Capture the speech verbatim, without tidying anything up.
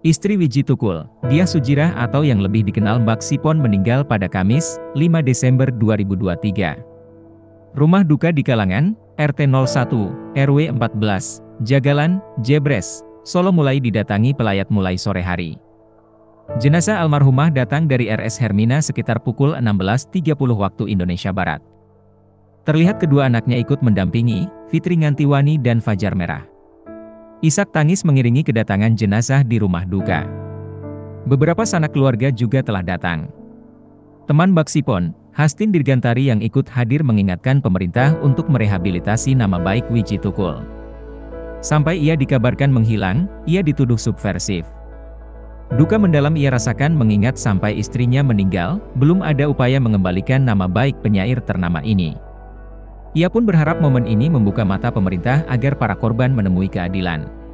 Istri Wiji Tukul, Diah Sujirah atau yang lebih dikenal Mbak Sipon meninggal pada Kamis, lima Desember dua ribu dua puluh tiga. Rumah duka di Kalangan, R T nol satu, R W empat belas, Jagalan, Jebres, Solo mulai didatangi pelayat mulai sore hari. Jenazah almarhumah datang dari R S Hermina sekitar pukul enam belas tiga puluh waktu Indonesia Barat. Terlihat kedua anaknya ikut mendampingi, Fitri Ngantiwani dan Fajar Merah. Isak tangis mengiringi kedatangan jenazah di rumah duka. Beberapa sanak keluarga juga telah datang. Teman Mbak Sipon, Hastin Dirgantari yang ikut hadir mengingatkan pemerintah untuk merehabilitasi nama baik Wiji Tukul. Sampai ia dikabarkan menghilang, ia dituduh subversif. Duka mendalam ia rasakan mengingat sampai istrinya meninggal, belum ada upaya mengembalikan nama baik penyair ternama ini. Ia pun berharap momen ini membuka mata pemerintah agar para korban menemui keadilan.